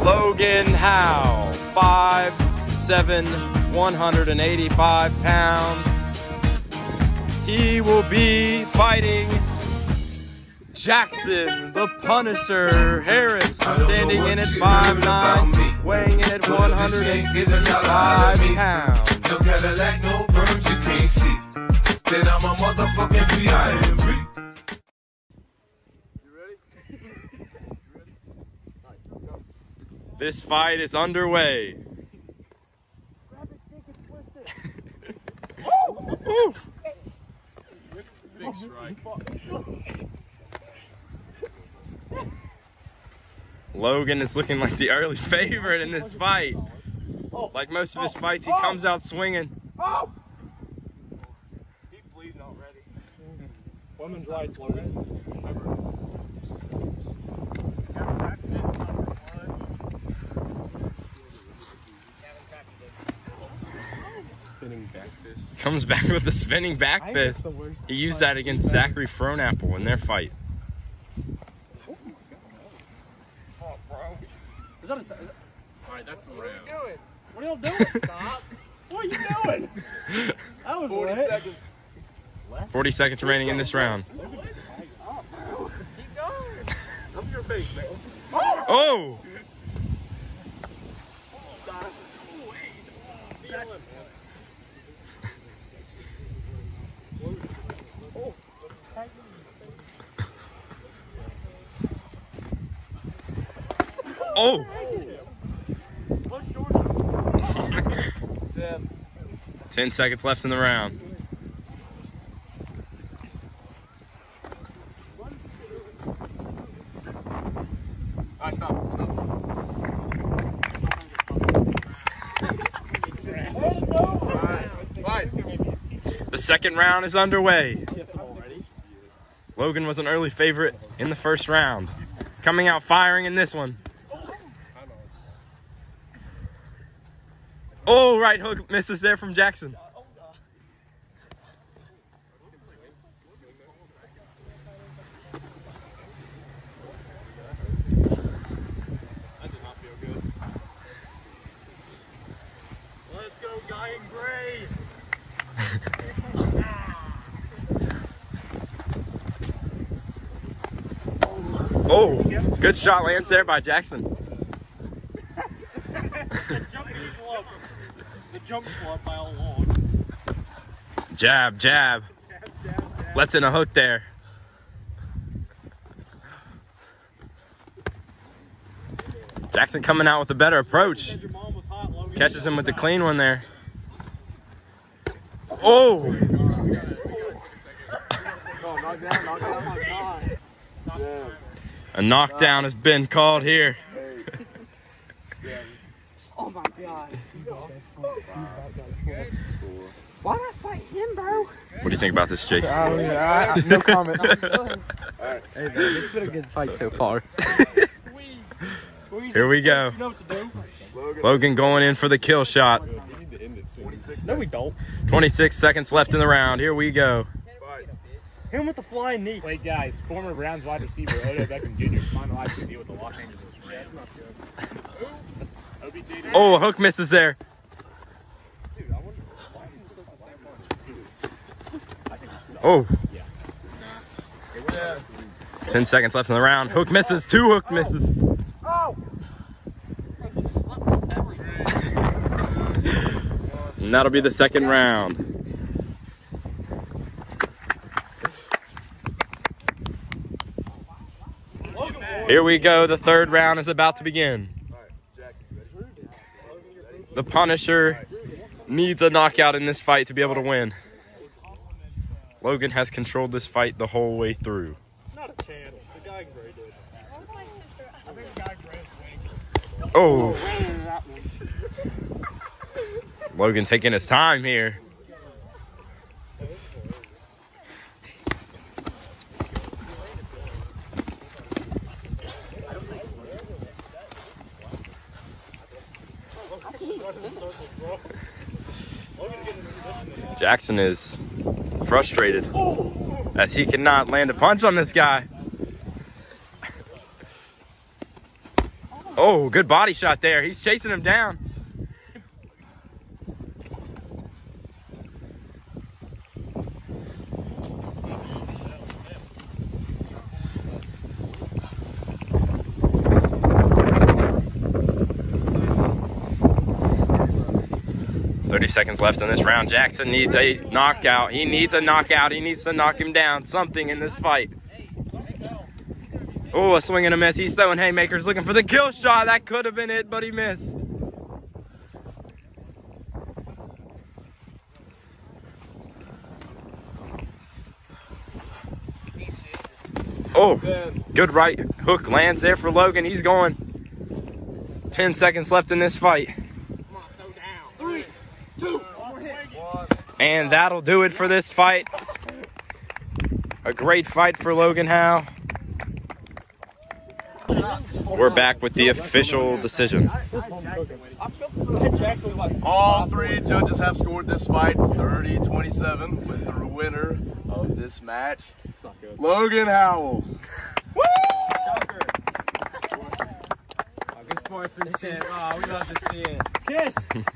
Logan Howell, 5'7", 185 pounds. He will be fighting Jackson, the Punisher Harris, standing in at 5'9", weighing in at 155 pounds. No Cadillac, no perms, you can't see. Then I'm a motherfucking PIMP. You ready? This fight is underway. Woo! Big strike. Logan is looking like the early favorite in this fight. Like most of his fights, he comes out swinging. He's bleeding already. Women's rights, Logan. Spinning back fist. Comes back with the spinning back fist. He used that against Zachary Fronapple in their fight. Oh my God. Oh, bro. Is that a Alright, that's the round. What are y'all doing? Stop. What are you doing? That was 40 seconds. 40 seconds remaining in this round. Keep going. Up your face, man. Oh! Oh! 10 seconds left in the round. Alright, stop. The second round is underway. Logan was an early favorite in the first round. Coming out firing in this one. Oh, right hook misses there from Jackson. That did not feel good. Let's go, guy in gray. Oh, good shot lands there by Jackson. The jump club by all along. Jab, jab. Lets in a hook there. Jackson coming out with a better approach. Catches him with the clean one there. Oh! A knockdown has been called here. Oh my God. Why did I fight him, bro? What do you think about this, Chase? No comment. Hey man, it's been a good fight so far. Here we go. Logan going in for the kill shot. No, we don't. 26 seconds left in the round. Here we go. Hit him with the flying knee. Wait, guys. Former Browns wide receiver Odell Beckham Jr. finalized the deal with the Los Angeles Rams. Oh, a hook misses there. Oh. 10 seconds left in the round. Hook misses. 2 hook misses. And that'll be the second round. Here we go. The third round is about to begin. The Punisher needs a knockout in this fight to be able to win. Logan has controlled this fight the whole way through. Not a chance. The guy Gray did. I think the guy Gray's Oh. Logan taking his time here. Jackson is frustrated as he cannot land a punch on this guy. Oh, good body shot there. He's chasing him down. Seconds left in this round. Jackson needs a knockout. He needs a knockout. He needs to knock him down. Something in this fight. Oh, a swing and a miss. He's throwing haymakers, looking for the kill shot. That could have been it, but he missed. Oh, good right hook lands there for Logan. He's going. 10 seconds left in this fight. And that'll do it for this fight. A great fight for Logan Howell. We're back with the official decision. All three judges have scored this fight 30-27 with the winner of this match, Logan Howell. Woo! Good sportsmanship. Oh, we love to see it. Kiss.